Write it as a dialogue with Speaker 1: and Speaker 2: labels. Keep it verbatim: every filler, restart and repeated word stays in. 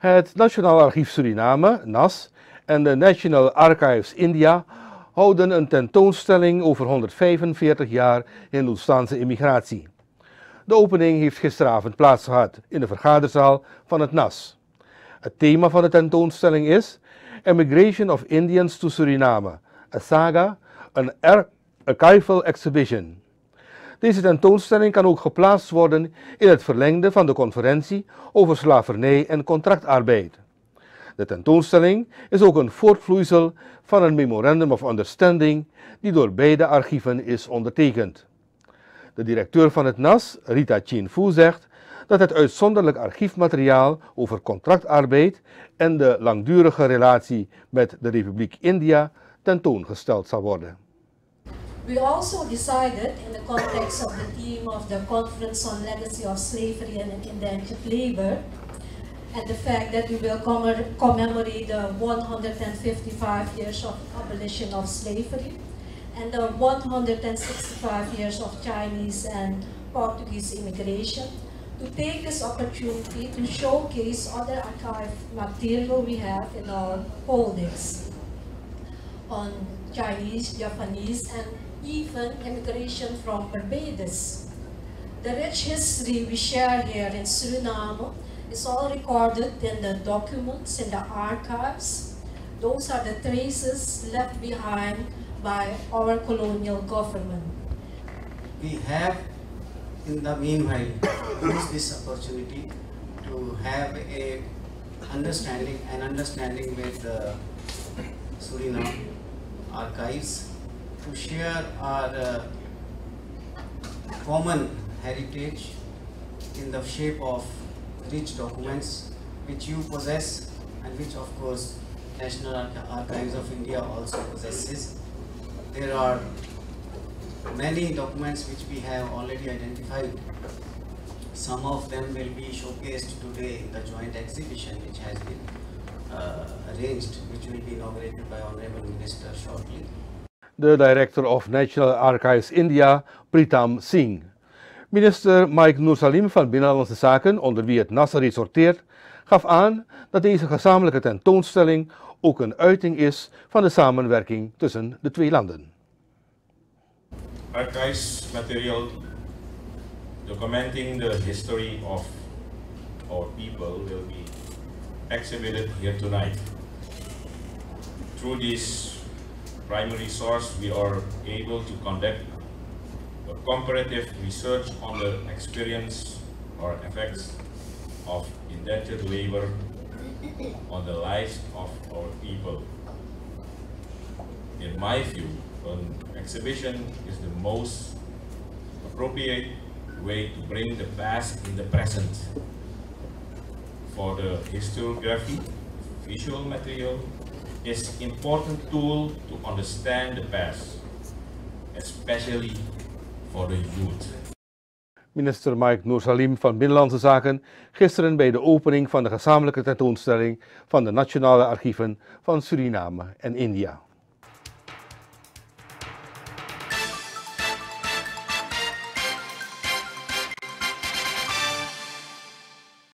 Speaker 1: Het Nationaal Archief Suriname, N A S, en de National Archives India houden een tentoonstelling over honderdvijfenveertig jaar Hindoestaanse immigratie. De opening heeft gisteravond plaatsgehad in de vergaderzaal van het N A S. Het thema van de tentoonstelling is Immigration of Indians to Suriname, a saga, an archival exhibition. Deze tentoonstelling kan ook geplaatst worden in het verlengde van de conferentie over slavernij en contractarbeid. De tentoonstelling is ook een voortvloeisel van een Memorandum of Understanding die door beide archieven is ondertekend. De directeur van het N A S, Rita Chin Fu, zegt dat het uitzonderlijk archiefmateriaal over contractarbeid en de langdurige relatie met de Republiek India tentoongesteld zal worden.
Speaker 2: We also decided, in the context of the theme of the Conference on Legacy of Slavery and Indentured Labor, and the fact that we will commemorate the one hundred fifty-five years of abolition of slavery and the one hundred sixty-five years of Chinese and Portuguese immigration, to take this opportunity to showcase other archive material we have in our holdings on Chinese, Japanese, and even immigration from Barbados. The rich history we share here in Suriname is all recorded in the documents, in the archives. Those are the traces left behind by our colonial government.
Speaker 3: We have, in the meanwhile, used this opportunity to have a understanding, an understanding with the Suriname archives, to share our uh, common heritage in the shape of rich documents which you possess and which of course National Archives of India also possesses. There are many documents which we have already identified. Some of them will be showcased today in the joint exhibition which has been uh, arranged, which will be inaugurated by Honorable Minister shortly.
Speaker 1: De Director of National Archives India, Pritam Singh. Minister Mike Noorsalim van Binnenlandse Zaken, onder wie het N A S reeds sorteert, gaf aan dat deze gezamenlijke tentoonstelling ook een uiting is van de samenwerking tussen de twee landen.
Speaker 4: Archives material documenting the history of our people will be exhibited here tonight. Through this primary source, we are able to conduct a comparative research on the experience or effects of indentured labor on the lives of our people. In my view, an exhibition is the most appropriate way to bring the past in the present. For the historiography, visual material is an important tool to understand the past, especially for the youth.
Speaker 1: Minister Mike Noorsalim van Binnenlandse Zaken gisteren bij de opening van de gezamenlijke tentoonstelling van de Nationale Archieven van Suriname en India.